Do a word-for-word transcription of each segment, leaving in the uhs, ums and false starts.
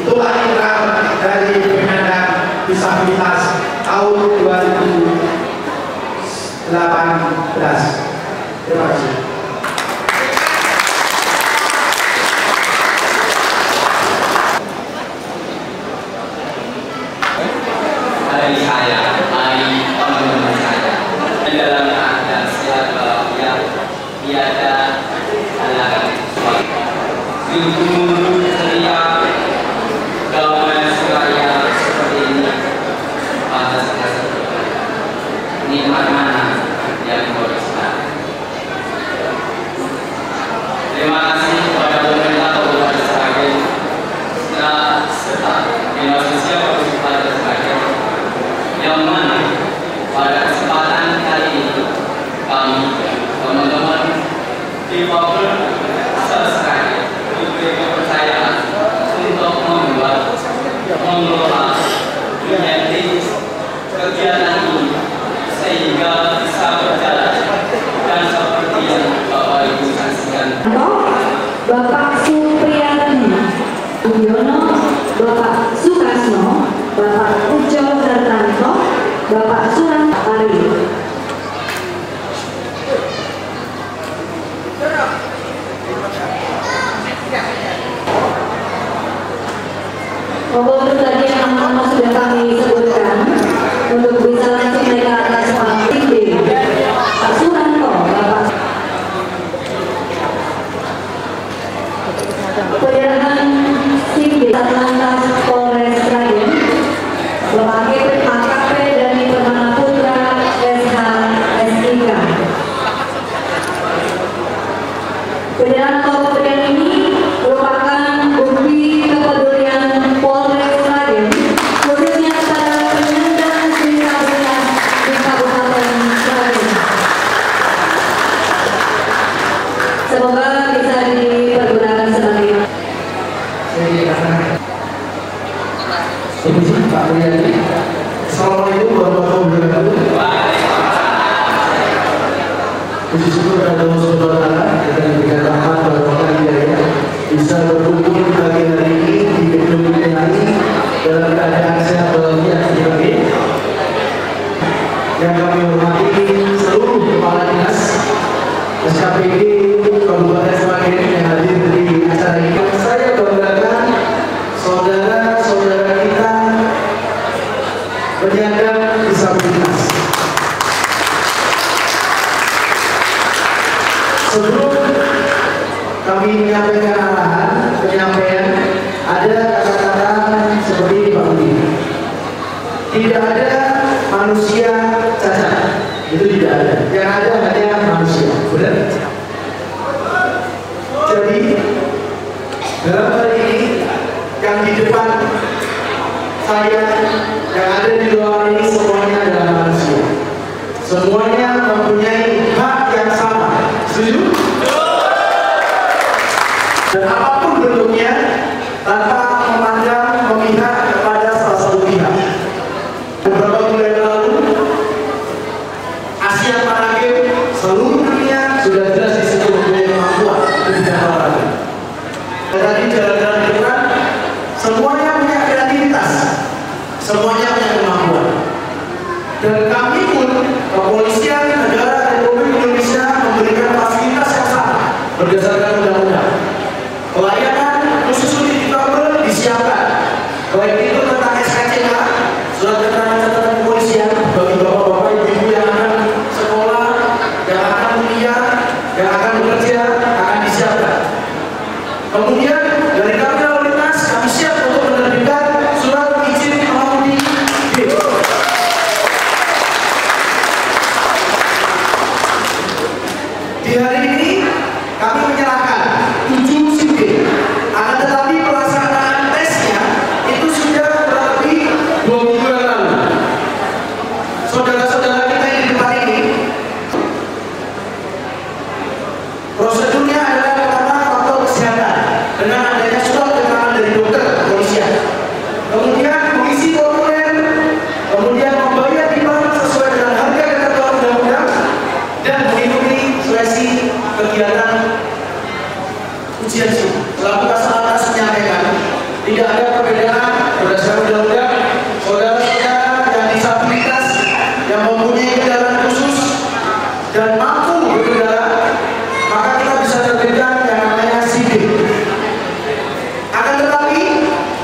Itulah inkrah dari penyandang disabilitas tahun dua ribu delapan belas. Terima kasih. Dari saya, dari teman-teman saya, dalam ada siapa yang tiada halangan sesuatu. Ceria, damai seraya seperti ini, pada saat nikmat mana yang kau rasakan. Terima kasih kepada pemerintah Kabupaten Sragen serta dinas sosial Kabupaten Sragen yang mana pada kesempatan kali ini kami teman-teman di Papua Sragen diberi kepercayaan untuk membuat mengelola menjadi kegiatan ini sehingga bisa berjalan dan seperti yang Bapak Ibu saksikan. Bapak Supriyadi Udiono, Bapak Sukasno, Bapak Ujo Dartanto, Bapak Surantari. Mohon untuk tadi yang nama sudah kami sebutkan untuk bisa langsung naik ke atas panggung D. Pak Suranto, Bapak. Penyerahan SIM Satlantas Polres Sragen, Bapak A K P Dani Permana Putra S H S I K. Penyerahan pemberian ini merupakan bukti kepedulian Polres Sragen khususnya kepada penyandang disabilitas di Kabupaten Sragen. Semoga bisa dipergunakan sebagai Pak Priadi. Assalamualaikum warahmatullahi wabarakatuh. Puji syukur kepada Allah Subhanahu wa taala yang diberikan rahmat barokah hidayah bisa berkumpul pagi hari ini di gedung ini dalam keadaan sehat walafiat sebagai yang kami hormati seluruh kepala dinas S K P D Kabupaten Sragen yang hadir di acara ini. Saya banggakan saudara-saudara kita penyandang disabilitas. Sebelum kami menyampaikan arahan penyampaian, ada kata-kata seperti ini Pak Budi. Tidak ada manusia cacat, itu tidak ada. Yang ada hanya manusia, benar? Jadi dalam hal ini yang di depan saya, yang ada di luar ini semuanya adalah manusia. Semuanya mempunyai hak yang sama. Setuju? Dan apapun bentuknya, tanpa memandang memihak kepada salah satu pihak. Beberapa bulan lalu, Asia Para Games seluruh dunia sudah jelas disebut mempunyai kemampuan di bidang olahraga. Tadi jalan-jalan di depan, semuanya punya kreativitas, semuanya punya kemampuan. Dan kami pun kepolisian negara Republik Indonesia memberikan fasilitas yang sama berdasarkan undang-undang. Pelayanan khusus untuk difabel disiapkan, baik itu tentang S K C K, surat keterangan catatan kepolisian bagi bapak-bapak ibu-ibu yang akan sekolah, yang akan kuliah, yang akan bekerja, akan disiapkan. Kemudian dari kami lalu lintas kami siap untuk menerbitkan surat izin mengemudi B. Di hari ini kami menyerahkan tujuh SIM B, akan tetapi pelaksanaan tesnya itu sudah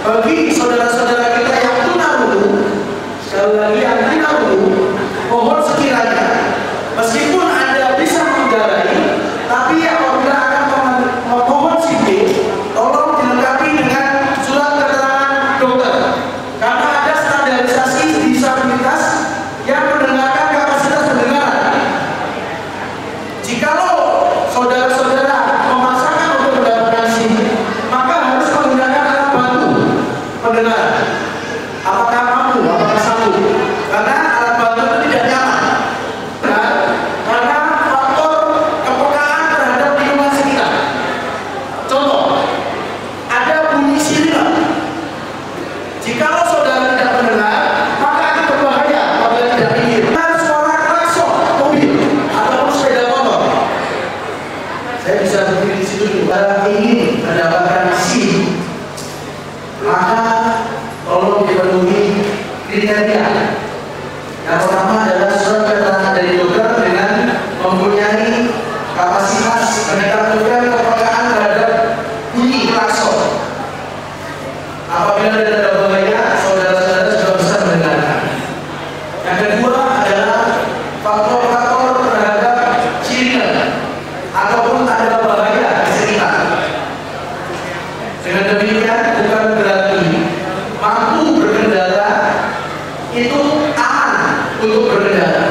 bagi saudara-saudara kita yang tunarungu, sekali lagi yang tunarungu, mohon sekiranya meskipun Anda bisa mengendarai, tapi apabila akan memohon S I M, tolong dilengkapi dengan surat keterangan dokter, karena ada standarisasi disabilitas yang mendengarkan kapasitas pendengaran. Jikalau saudara-saudara memaksakan untuk mendapatkan S I M, maka harus menggunakan alat bantu pendengaran. Apakah mampu? Apakah sanggup? Karena alat bantu itu tidak nyaman. Nah, karena faktor kepekaan terhadap lingkungan sekitar. Contoh, ada bunyi sirine. Jikalau saudara tidak mendengar, maka akan berbahaya apabila tidak minggir. Ada suara klakson mobil ataupun sepeda motor. Saya bisa berdiri di situ dulu. Kalau ingin mendapatkan S I M, maka tolong dipenuhi kriteria. Yang pertama adalah surat keterangan dari dokter dengan mempunyai kapasitas meningkatkan kepekaan terhadap bunyi klakson. Apabila ada bahaya, saudara-saudara sudah bisa mendengarkan. Yang kedua adalah faktor-faktor terhadap sirine ataupun ada bahaya di sekitar. Dengan demikian bukan berarti mampu berkendara itu aman untuk berkendara.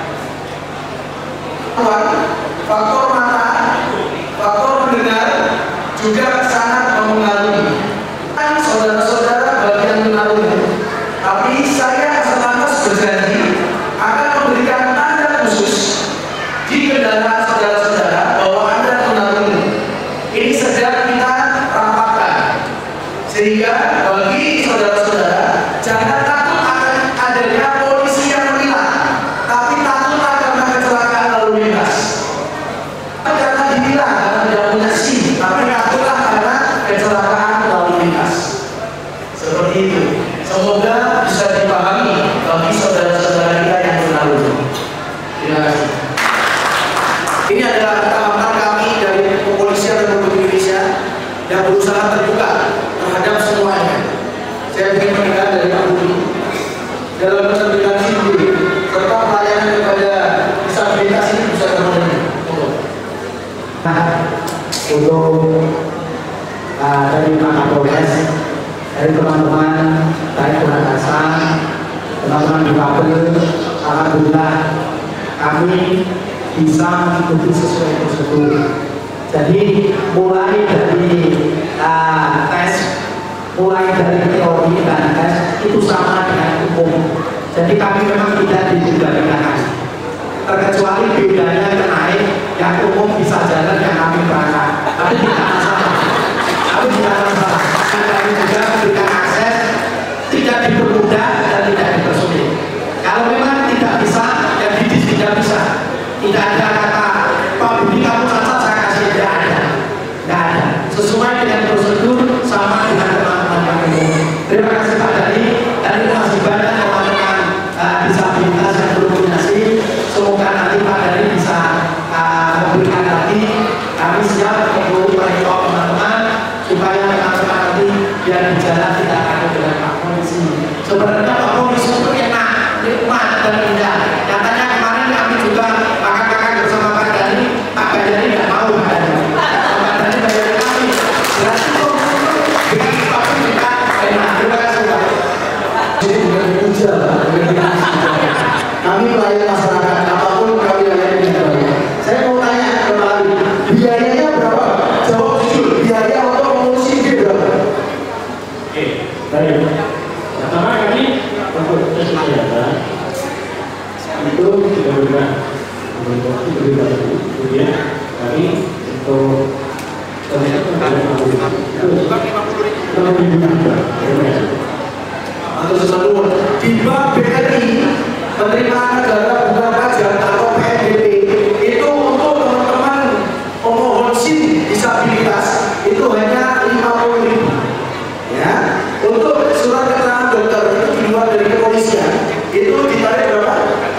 Faktor mata, faktor mendengar juga sangat mempengaruhi. Kan saudara-saudara bagian tunarungu, tapi saya selantas berjanji akan memberikan tanda khusus di kendaraan saudara-saudara bahwa Anda tunarungu. Ini sedang kita rapatkan, sehingga bagi saudara-saudara jangan takut akan adanya polisi yang menilang, tapi takutlah karena kecelakaan lalu lintas. Karena ditilang karena tidak punya S I M, tapi takutlah karena kecelakaan lalu lintas. Seperti itu. Semoga bisa dipahami bagi saudara-saudara kita yang tunarungu. Terima kasih. Ini adalah rekaman kami dari Kepolisian Republik Indonesia yang berusaha terbuka terhadap semuanya. Saya ingin mendengar dari Pak Budi dalam keterbitan S I M serta pelayanan kepada disabilitas ini bisa terpenuhi. Nah, untuk uh, dari Pak Kapolres, dari teman-teman baik Purakasan, teman-teman difabel, alhamdulillah kami bisa mengikuti sesuai prosedur. Jadi mulai dari uh, tes, mulai dari teori dan tes itu sama dengan umum. Jadi kami memang tidak dibedakan. Terkecuali bedanya naik, yang umum bisa jalan, yang kami berangkat. Tapi tidak masalah. Tapi tidak masalah. Dan kami juga memberikan akses, tidak dipermudah dan tidak dipersulit. Kalau memang tidak bisa, ya bidis tidak bisa. Tidak ada kata Pak Budi kamu cacat saya kasih, tidak ada. Tidak ada. Sesuai dengan prosedur sama dengan teman-teman yang umum. Terima kasih Pak Dari. Dan itu masih banyak teman-teman uh, disabilitas yang berkoordinasi. Semoga nanti Pak Dari bisa uh, memberikan lagi. Kami siap untuk merekod teman-teman supaya teman-teman nanti biar di jalan tidak akan dengan Pak Polisi. Sebenarnya Pak Polisi itu enak, nikmat dan indah. Nyatanya kemarin kami juga makan-makan bersama Pak Dari. Pak Dari tidak mau Pak Dari. Pak Dari bayar kami. Berarti itu dengan Pak kita enak. Terima kasih Pak. Jadi bukan dipuja, kami melayani masyarakat apapun kami layani dengan baik. Saya mau tanya kembali, biayanya berapa? Jawab jujur, biaya untuk mengurus ini berapa? Oke, baik. Pertama kami untuk tes kesehatan itu tidak berbeda, untuk berbeda dulu. Kemudian kami untuk terlihat pada itu kalau dibuka, atau sesuatu di bank B R I penerimaan negara bukan pajak atau P N B P itu untuk teman-teman pemohon S I M disabilitas itu hanya lima puluh ribu. Ya, untuk surat keterangan dokter itu di luar dari kepolisian itu ditarik berapa?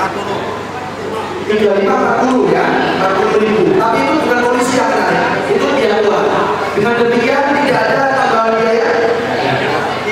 tiga puluh lima empat puluh ya, empat puluh ribu. Tapi itu bukan polisi yang menarik, itu biaya luar. Dengan demikian tidak ada tambahan biaya.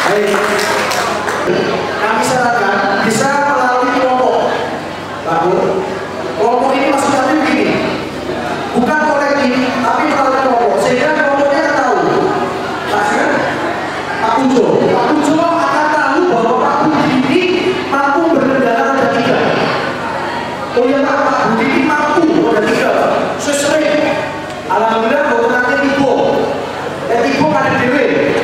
Baik. Kami sarankan bisa melalui kelompok. Bagus. Kelompok ini maksudnya begini. Bukan kolektif, tapi melalui kelompok. Sehingga kelompoknya tahu. Maksudnya Pak Pujo, Pak Pujo akan tahu bahwa Pak Budi ini mampu berkendara roda tiga. Oh ya Pak, Pak Budi ini mampu roda tiga. Sesuai. Alhamdulillah bahwa nanti Tibo. Eh Tibo ada dewe.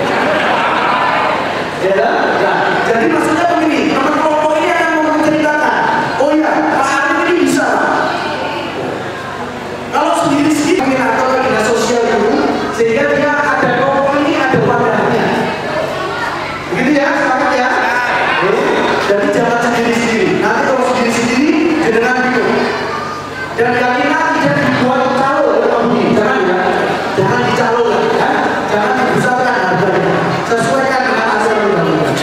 Ya, ya. Jadi maksudnya begini, teman kelompok ini akan menceritakan, oh ya, Pak Arif ini bisa. Kalau sendiri-sendiri mungkin atau ke dinas sosial dulu, sehingga dia ada kelompok ini ada wadahnya. Begitu ya, sepakat ya? Jadi jangan sendiri-sendiri. Nanti kalau sendiri-sendiri, dengan itu. Dan yakinlah tidak dibuat calo oleh Pak Budi. Jangan ya, jangan dicalonkan, ya. Jangan dibesarkan harganya. Sesuaikan dengan aturan undang-undang.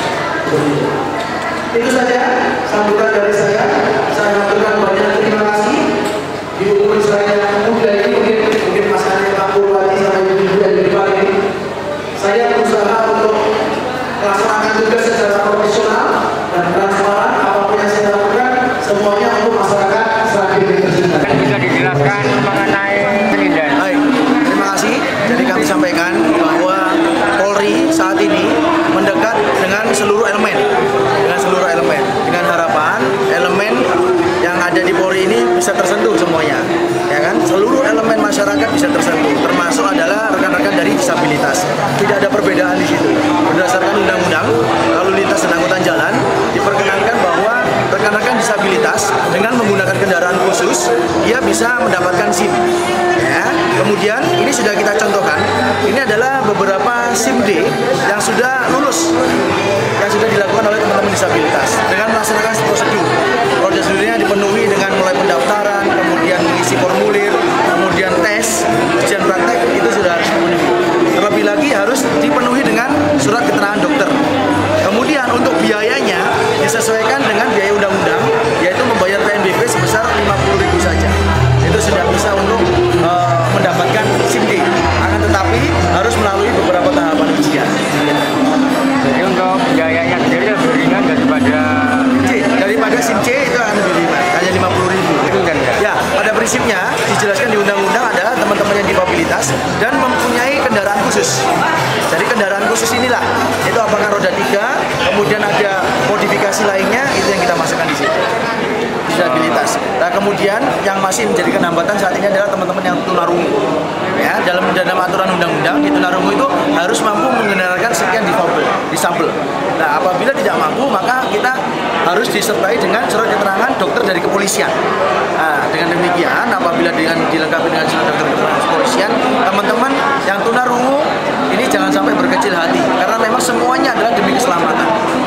Itu saja sambutan dari saya. Saya mengaturkan banyak terima kasih. Di umur saya muda ini mungkin mungkin masanya Pak Purwati sama ibu-ibu yang di depan ini. Saya berusaha untuk melaksanakan tugas secara profesional dan transparan. Apapun yang saya lakukan, semuanya untuk masyarakat Sragen Universitas. Bisa dijelaskan mengenai penindakan. Baik, terima kasih. Jadi kami sampaikan bahwa Polri saat ini mendekat dengan seluruh elemen, dengan seluruh elemen, dengan harapan elemen yang ada di Polri ini bisa tersentuh semuanya, ya kan? Seluruh elemen masyarakat bisa tersentuh, termasuk adalah rekan-rekan dari disabilitas. Tidak ada perbedaan di situ. Berdasarkan undang-undang lalu lintas dan angkutan jalan, diperkenankan bahwa rekan-rekan disabilitas dengan menggunakan kendaraan khusus, dia bisa mendapatkan SIM. Ya. Kemudian ini sudah kita contohkan. Ini adalah beberapa SIM D yang sudah lulus, yang sudah dilakukan oleh teman-teman disabilitas dengan melaksanakan prosedur. Prosedurnya dipenuhi dengan mulai pendaftaran, kemudian mengisi formulir, kemudian tes, ujian praktek, itu sudah harus dipenuhi. Terlebih lagi harus dipenuhi dengan surat keterangan dokter. Kemudian untuk biayanya disesuaikan dengan biaya undang-undang, yaitu membayar P N B P sebesar lima puluh ribu saja. Itu sudah bisa untuk uh, mendapatkan SIM D. Akan tetapi harus melalui beberapa tahapan ujian. Jadi untuk biayanya sendiri lebih ringan daripada C, daripada SIM C itu akan lebih ringan, hanya lima puluh ribu. itu kan ya? Ya, pada prinsipnya dijelaskan di undang-undang adalah teman-teman yang difabilitas dan mempunyai kendaraan khusus. Jadi kendaraan khusus inilah, itu apakah roda tiga, kemudian ada modifikasi lainnya, itu yang kita masukkan di situ. Disabilitas. Nah, kemudian yang masih menjadi hambatan saat ini adalah teman-teman yang tunarungu. Ya, dalam dalam aturan undang-undang di tunarungu itu harus mampu mengenalkan sekian difabel, disabel. Nah, apabila tidak mampu, maka kita harus disertai dengan surat keterangan dokter dari kepolisian. Nah, dengan demikian, apabila dengan dilengkapi dengan surat dokter keterangan kepolisian, teman-teman yang tunarungu ini jangan sampai berkecil hati, karena memang semuanya adalah demi keselamatan.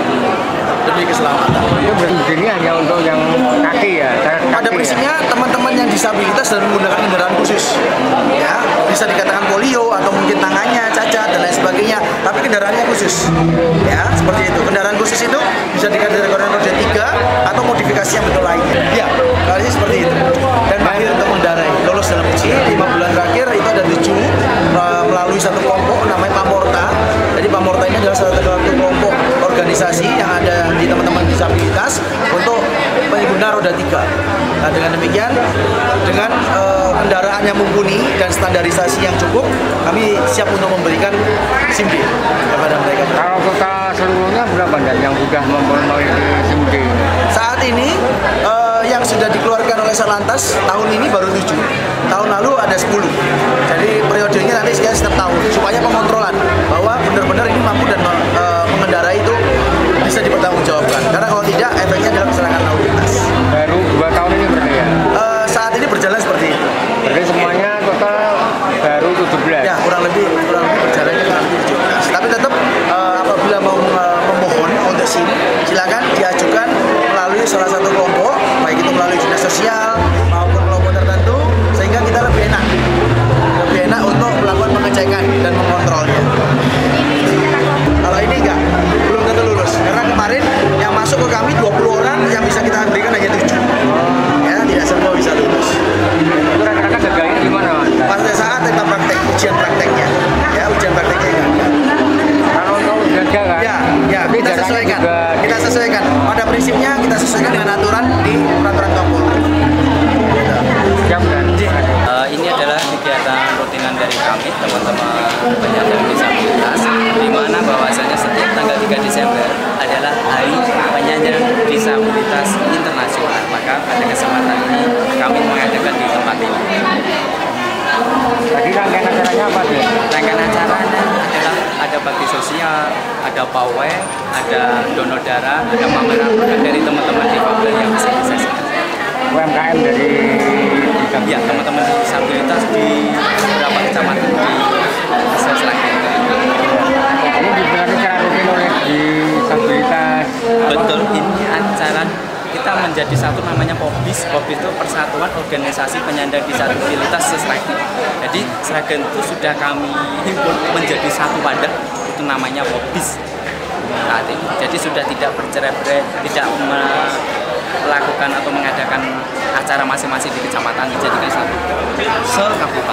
Demi keselamatan. Itu berarti hanya untuk yang kaki ya? Kaki Pada prinsipnya teman-teman yang disabilitas dan menggunakan kendaraan khusus, ya bisa dikatakan polio atau mungkin tangannya cacat dan lain sebagainya, tapi kendaraannya khusus, ya seperti itu. Kendaraan khusus itu bisa dikatakan roda tiga atau modifikasi yang betul lainnya. Ya, kali seperti itu. Dan mahir untuk mengendarai, lolos dalam uji lima bulan terakhir itu ada tujuh melalui satu kelompok namanya Pamorta. Jadi Pamorta ini adalah salah satu kelompok organisasi yang ada di teman-teman disabilitas untuk pengguna roda tiga. Nah, dengan demikian, dengan uh, kendaraan yang mumpuni dan standarisasi yang cukup, kami siap untuk memberikan SIM D kepada mereka. Kalau total seluruhnya berapa dan yang sudah memenuhi SIM D? Saat ini uh, yang sudah dikeluarkan oleh Satlantas tahun ini baru tujuh. Tahun lalu ada sepuluh. Jadi periodenya nanti sekian setiap tahun supaya pengontrolan bahwa benar-benar ini mampu dan uh, mengendarai itu bisa dipertanggungjawabkan. Karena kalau tidak, efeknya adalah kecelakaan lalu lintas. Baru dua tahun ini berarti ya? Uh, saat ini berjalan seperti itu. Berarti semuanya total baru tujuh belas? Ya, kurang lebih kurang lebih berjalannya kurang lebih tujuh belas. Tapi tetap uh, apabila mau uh, memohon untuk SIM, silakan diajukan melalui salah satu kelompok, baik itu melalui dinas sosial maupun kelompok tertentu, sehingga kita lebih enak, lebih enak untuk melakukan pengecekan dan mengontrolnya. Kalau ini enggak, belum tentu lulus, karena kemarin yang masuk ke kami dua puluh orang, yang bisa kita berikan hanya tujuh. Ya, tidak semua bisa lulus. Itu rata-rata gagalnya di mana? Pada saat kita praktek, ujian prakteknya, ya ujian prakteknya enggak. Kalau untuk ujian jalan? Ya, pada kesempatan ini kami mengadakan di tempat ini. Tadi rangkaian acaranya apa sih? Rangkaian acaranya adalah ada bakti sosial, ada pawai, ada donor darah, ada pameran produk dari teman-teman difabel yang bisa disaksikan. U M K M dari Ya, teman-teman disabilitas di beberapa kecamatan di Asia Seragen. ini digelar secara rutin oleh disabilitas. Betul, ini acara kita menjadi satu namanya POBIS. POBIS itu Persatuan Organisasi Penyandang Disabilitas se-Sragen. Jadi Sragen itu sudah kami himpun menjadi satu wadah, itu namanya POBIS saat ini. Jadi sudah tidak bercerai-berai, tidak melakukan atau mengadakan acara masing-masing di kecamatan, dijadikan satu se-kabupaten.